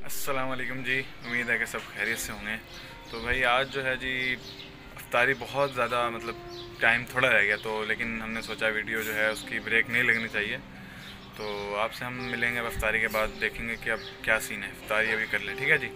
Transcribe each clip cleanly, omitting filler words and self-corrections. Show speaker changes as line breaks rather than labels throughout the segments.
अस्सलाम वालेकुम जी, उम्मीद है कि सब खैरियत से होंगे। तो भाई आज जो है जी इफ्तारी बहुत ज़्यादा टाइम थोड़ा रह गया, तो लेकिन हमने सोचा वीडियो जो है उसकी ब्रेक नहीं लगनी चाहिए। तो आपसे हम मिलेंगे अब इफ्तारी के बाद, देखेंगे कि अब क्या सीन है। इफ्तारी अभी कर लें, ठीक है जी।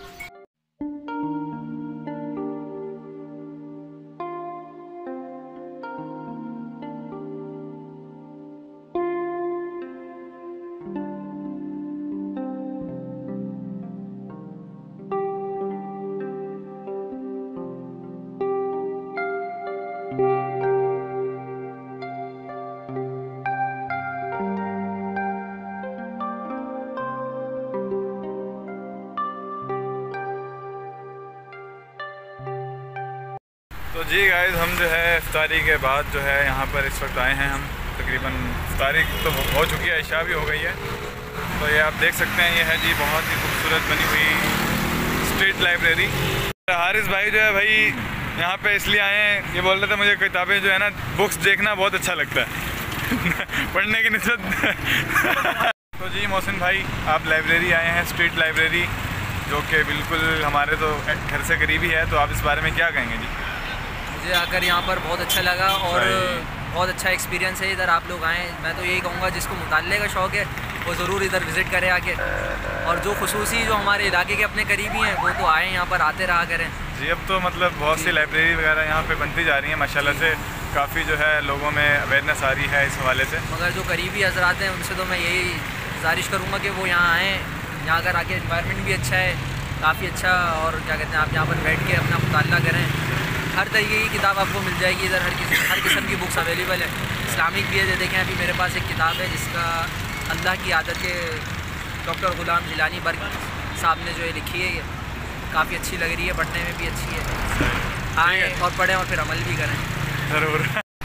तो जी गाइस, हम जो है इफ्तारी के बाद जो है यहाँ पर इस वक्त आए हैं। हम तकरीबन इफ्तारी तो हो चुकी है, इशा भी हो गई है। तो ये आप देख सकते हैं, ये है जी बहुत ही खूबसूरत बनी हुई स्ट्रीट लाइब्रेरी। हारिस भाई जो है भाई यहाँ पे इसलिए आए हैं, ये बोल रहे थे मुझे किताबें जो है ना, बुक्स देखना बहुत अच्छा लगता है पढ़ने की निस्बत तो जी मोहसिन भाई, आप लाइब्रेरी आए हैं, स्ट्रीट लाइब्रेरी, जो कि बिल्कुल हमारे तो घर से करीब ही है। तो आप इस बारे में क्या कहेंगे जी?
मुझे आकर यहाँ पर बहुत अच्छा लगा और बहुत अच्छा एक्सपीरियंस है। इधर आप लोग आएँ, मैं तो यही कहूँगा जिसको मुताल्ले का शौक़ है वो ज़रूर इधर विज़िट करें आके। और जो खुसूसी जो हमारे इलाके के अपने करीबी हैं वो तो आएँ यहाँ पर, आते रहा करें
जी। अब तो बहुत सी लाइब्रेरी वगैरह यहाँ पे बनती जा रही हैं माशाल्लाह से, काफ़ी जो है लोगों में अवेयरनेस आ रही है इस हवाले से।
मगर जो करीबी हजरात हैं उनसे तो मैं यही गुजारिश करूँगा कि वो यहाँ आएँ। यहाँ अगर आके इन्वायरमेंट भी अच्छा है, काफ़ी अच्छा, और क्या कहते हैं, आप यहाँ पर बैठ के अपना मुताल्ला करें। हर तरीके की किताब आपको मिल जाएगी इधर, हर किस्म की बुक्स अवेलेबल है। इस्लामिक भी है, देखें अभी मेरे पास एक किताब है जिसका अल्लाह की आदत के डॉक्टर ग़ुलाम जिलानी बर्ग साहब ने जो है लिखी है, ये काफ़ी अच्छी लग रही है, पढ़ने में भी अच्छी है। आएँ और पढ़ें और फिर अमल भी करें
ज़रूर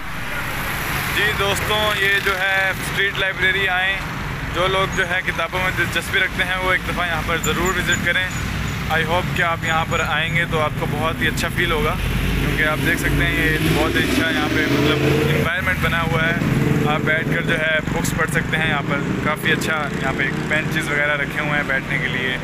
जी। दोस्तों, ये जो है स्ट्रीट लाइब्रेरी आएँ, जो लोग जो है किताबों में दिलचस्पी रखते हैं वो एक दफ़ा यहाँ पर ज़रूर विज़िट करें। आई होप कि आप यहाँ पर आएंगे तो आपको बहुत ही अच्छा फ़ील होगा, क्योंकि आप देख सकते हैं ये बहुत ही अच्छा यहाँ पे इन्वायरमेंट बना हुआ है। आप बैठकर जो है बुक्स पढ़ सकते हैं। यहाँ पर काफ़ी अच्छा यहाँ पे बेंचेस वगैरह रखे हुए हैं बैठने के लिए।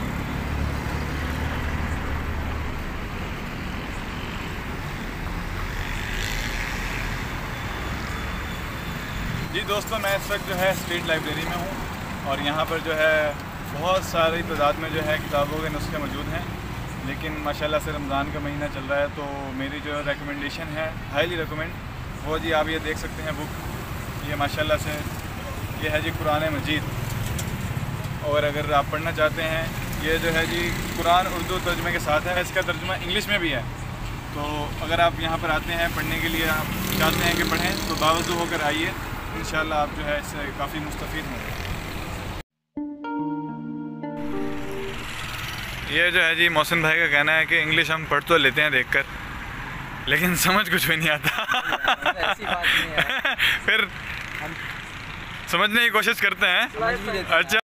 जी दोस्तों, मैं इस वक्त जो है स्ट्रीट लाइब्रेरी में हूँ और यहाँ पर जो है बहुत सारी तादाद में जो है किताबों के नुस्खे मौजूद हैं। लेकिन माशाल्लाह से रमज़ान का महीना चल रहा है, तो मेरी जो रिकमेंडेशन है, हाईली रिकमेंड, वो जी आप ये देख सकते हैं बुक, ये माशाल्लाह से ये है जी कुरान मजीद। और अगर आप पढ़ना चाहते हैं, ये जो है जी कुरान उर्दू तर्जुमे के साथ है, इसका तर्जुमा इंग्लिश में भी है। तो अगर आप यहाँ पर आते हैं पढ़ने के लिए, आप चाहते हैं कि पढ़ें, तो बावजूद होकर आइए, इंशाल्लाह आप जो है इससे काफ़ी मुस्तफ़ीद होंगे। ये जो है जी मोहसिन भाई का कहना है कि इंग्लिश हम पढ़ तो लेते हैं देखकर, लेकिन समझ कुछ भी नहीं आता
ऐसी बात नहीं है
फिर समझने की कोशिश करते हैं। अच्छा।